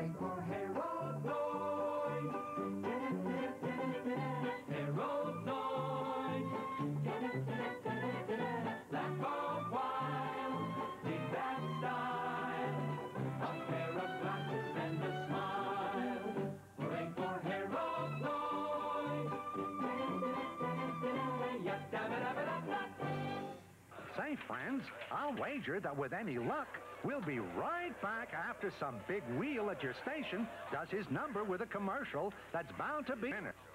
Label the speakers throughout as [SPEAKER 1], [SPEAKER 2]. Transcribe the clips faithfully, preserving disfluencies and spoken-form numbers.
[SPEAKER 1] Ring for Harold Lloyd. Harold Lloyd. Laugh a while, leave that style. A pair of glasses and a smile. Ring for Harold Lloyd.
[SPEAKER 2] Say, friends, I'll wager that with any luck, we'll be right back after some big wheel at your station does his number with a commercial that's bound to be in it.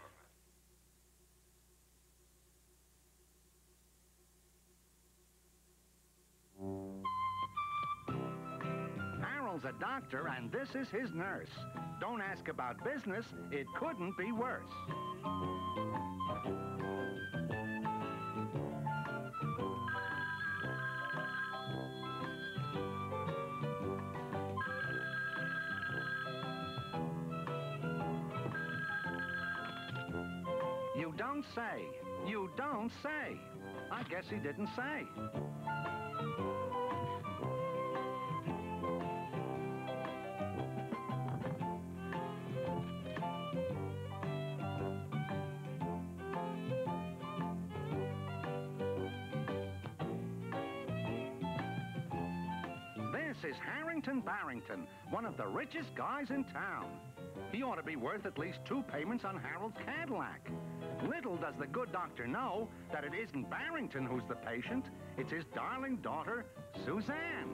[SPEAKER 2] Harold's a doctor, and this is his nurse. Don't ask about business. It couldn't be worse. You don't say. You don't say. I guess he didn't say. This is Harrington Barrington, one of the richest guys in town. He ought to be worth at least two payments on Harold's Cadillac. Little does the good doctor know that it isn't Barrington who's the patient. It's his darling daughter, Suzanne.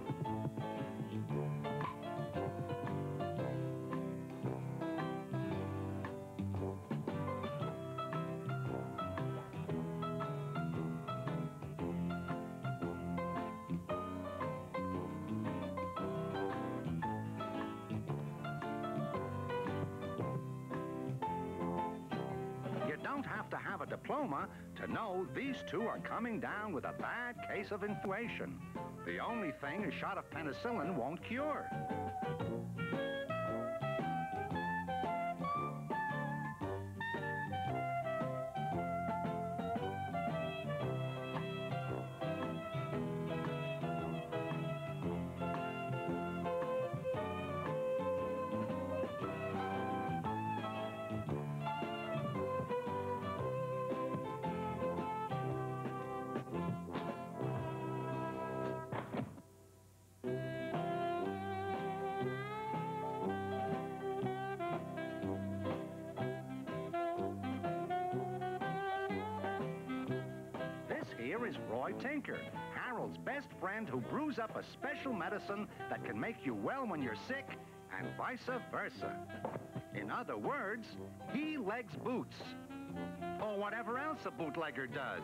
[SPEAKER 2] To have a diploma to know these two are coming down with a bad case of infatuation. The only thing a shot of penicillin won't cure. Here is Roy Tinker, Harold's best friend who brews up a special medicine that can make you well when you're sick and vice versa. In other words, he legs boots. Or whatever else a bootlegger does.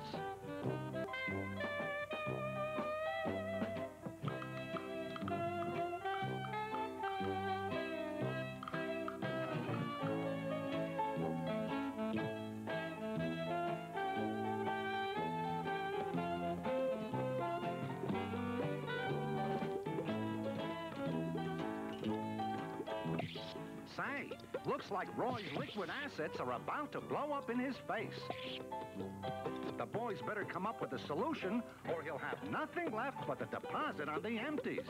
[SPEAKER 2] Say, looks like Roy's liquid assets are about to blow up in his face. The boys better come up with a solution, or he'll have nothing left but the deposit on the empties.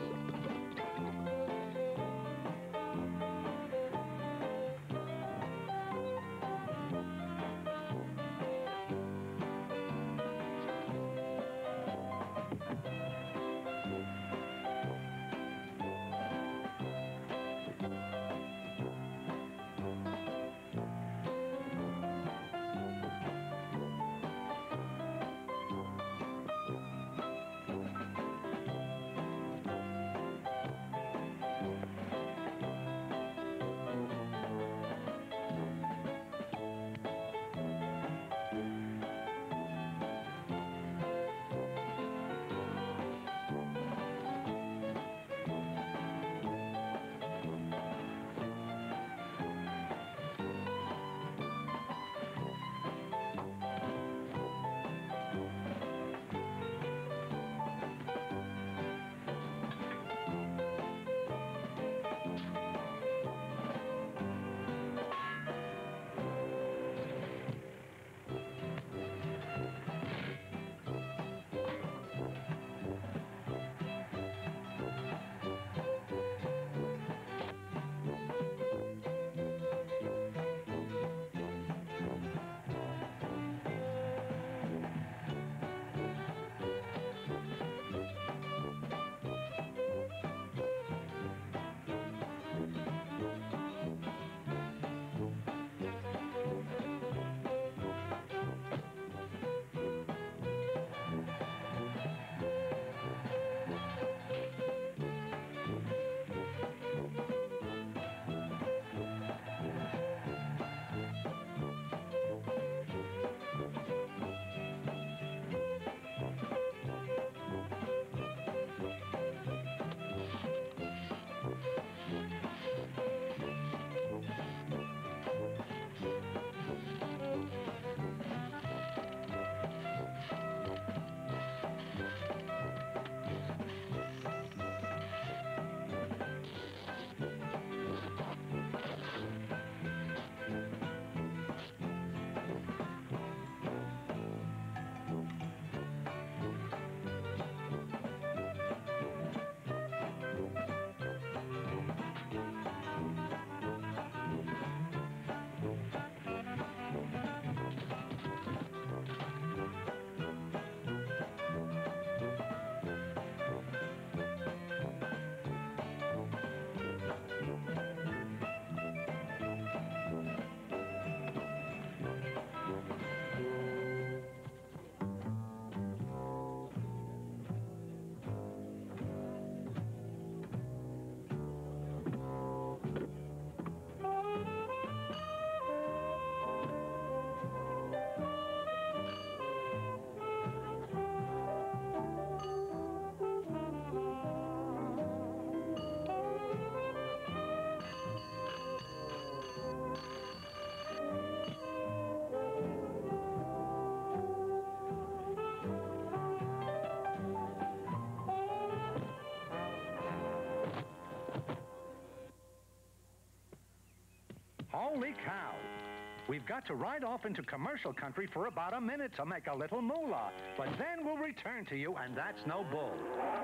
[SPEAKER 2] Holy cow! We've got to ride off into commercial country for about a minute to make a little moolah. But then we'll return to you, and that's no bull.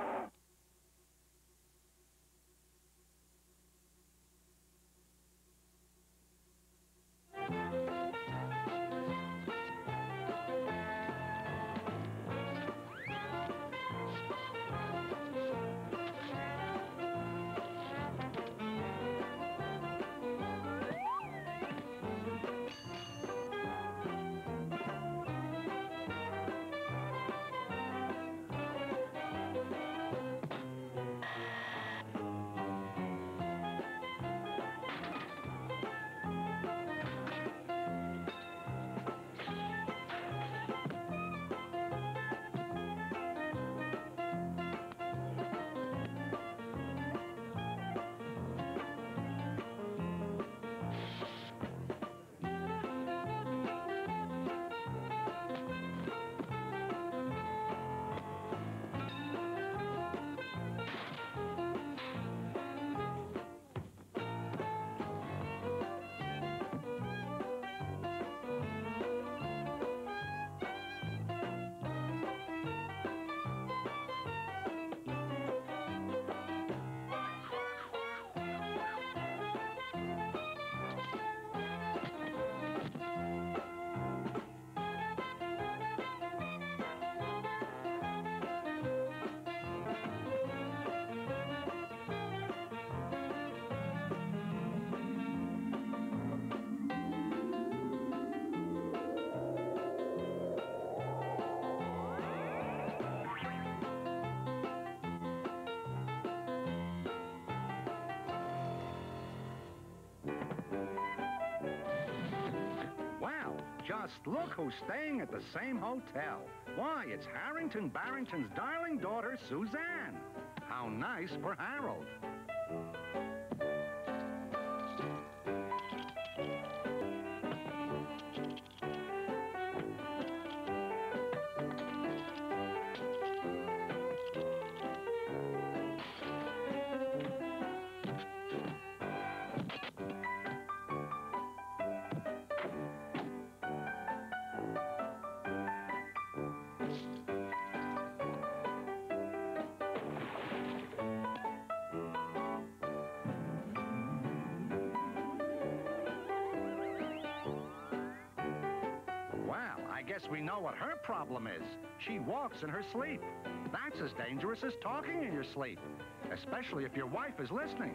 [SPEAKER 2] Just look who's staying at the same hotel. Why, it's Harrington Barrington's darling daughter, Suzanne. How nice for Harold. I guess we know what her problem is. She walks in her sleep. That's as dangerous as talking in your sleep, especially if your wife is listening.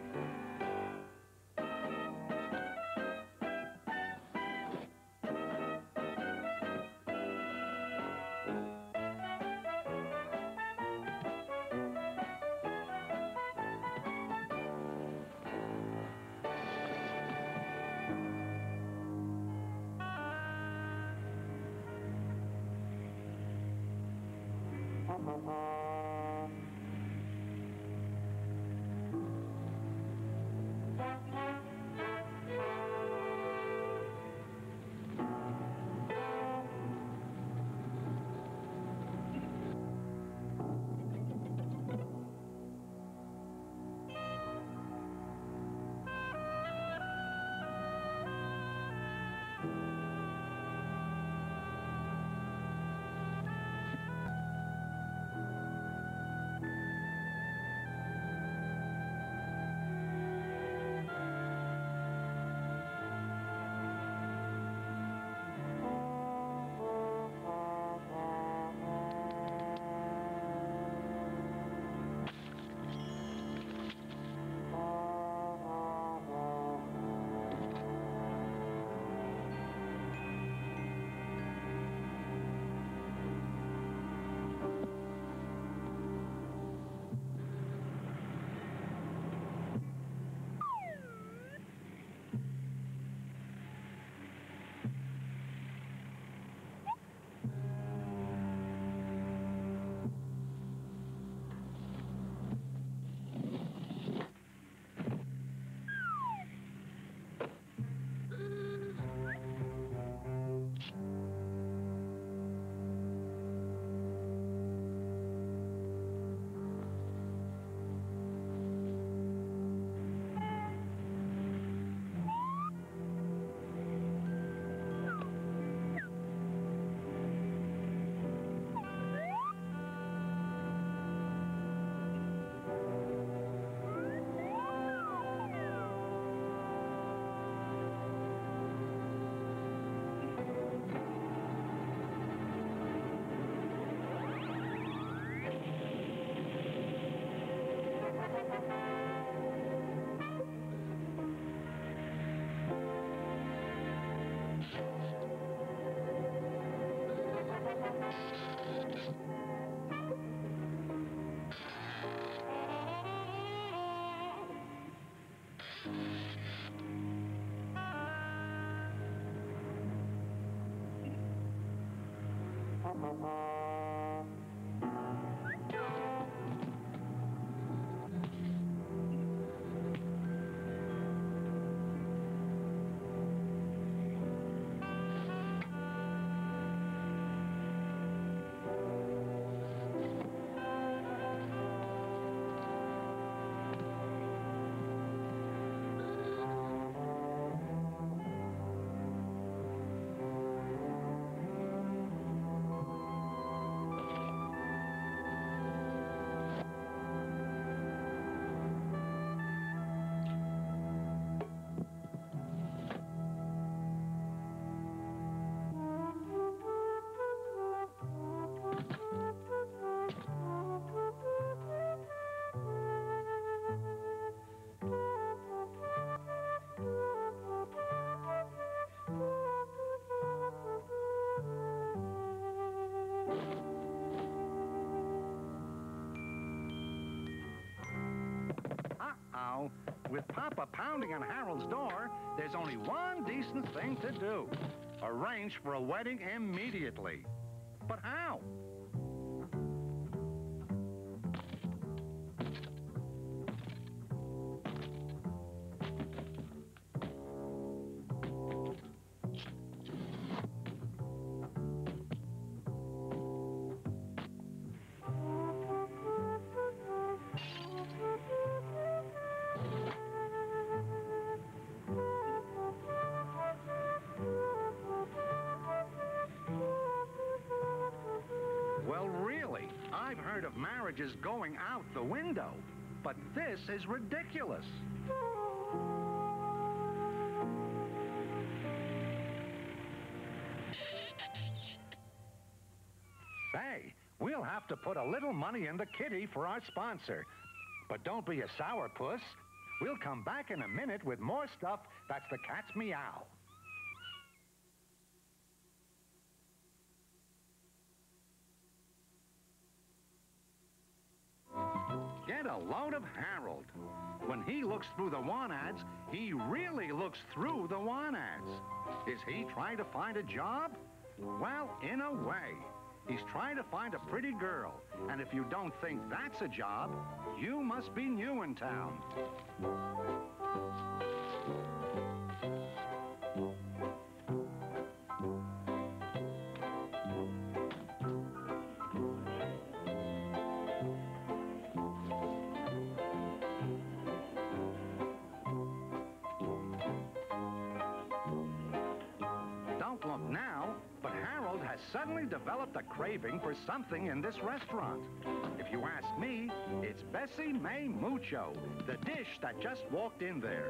[SPEAKER 2] Uh-oh. With Papa pounding on Harold's door, there's only one decent thing to do. Arrange for a wedding immediately. But how? Well, really, I've heard of marriages going out the window, but this is ridiculous. Say, we'll have to put a little money in the kitty for our sponsor. But don't be a sourpuss. We'll come back in a minute with more stuff that's the cat's meow. Get a load of Harold. When he looks through the want ads, he really looks through the want ads. Is he trying to find a job? Well, in a way. He's trying to find a pretty girl. And if you don't think that's a job, you must be new in town. Don't look now, but Harold has suddenly developed a craving for something in this restaurant. If you ask me, it's Bessie May Mucho, the dish that just walked in there.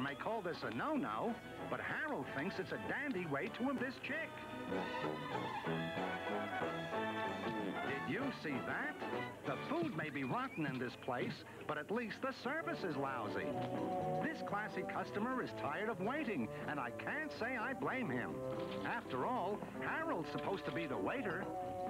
[SPEAKER 2] may call this a no-no, but Harold thinks it's a dandy way to impress this chick. Did you see that? The food may be rotten in this place, but at least the service is lousy. This classy customer is tired of waiting, and I can't say I blame him. After all, Harold's supposed to be the waiter.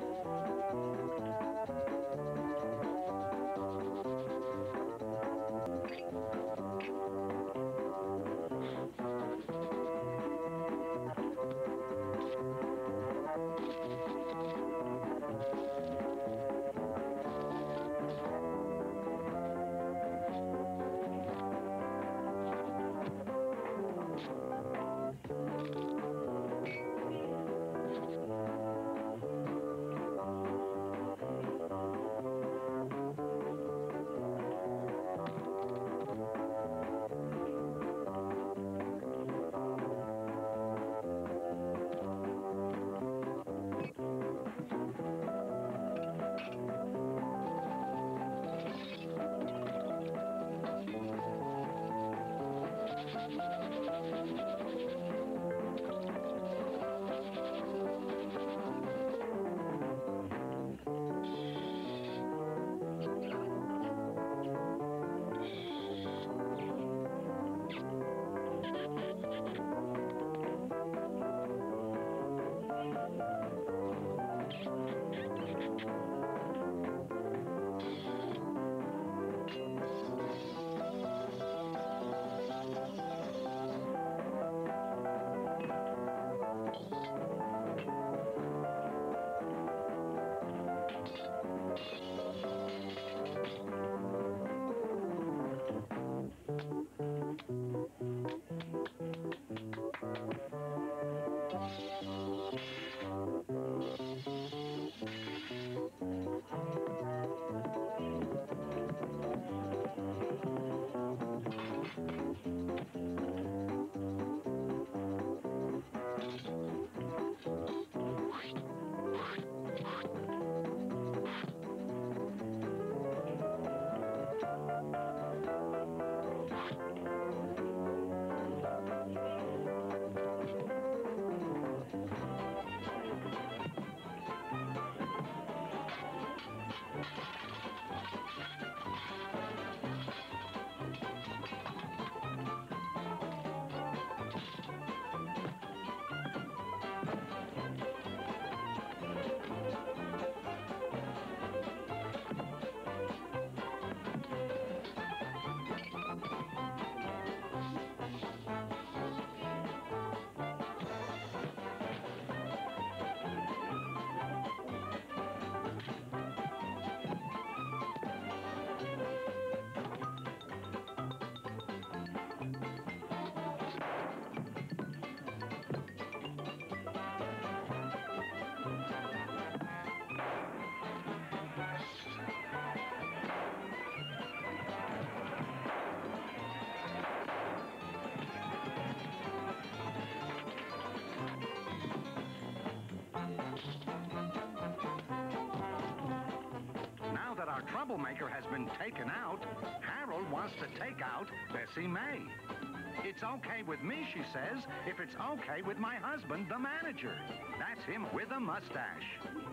[SPEAKER 2] Our troublemaker has been taken out, Harold wants to take out Bessie May. It's okay with me, she says, if it's okay with my husband, the manager. That's him with a mustache.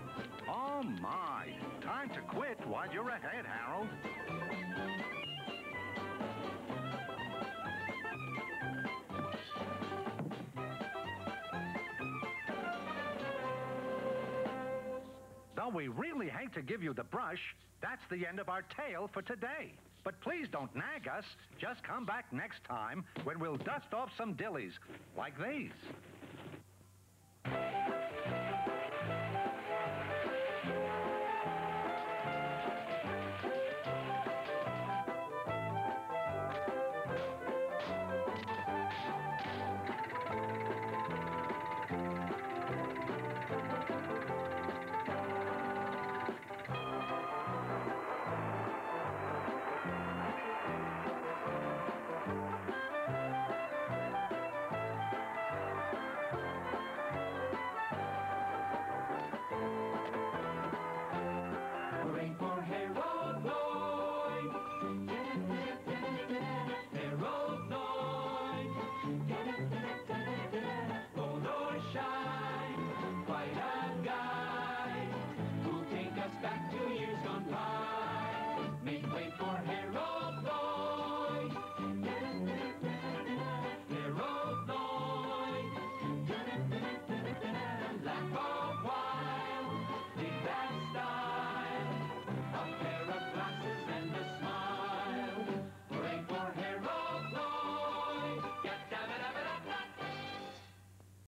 [SPEAKER 2] Oh, my. Time to quit while you're ahead, Harold. Though we really hate to give you the brush, that's the end of our tale for today. But please don't nag us. Just come back next time when we'll dust off some dillies like these.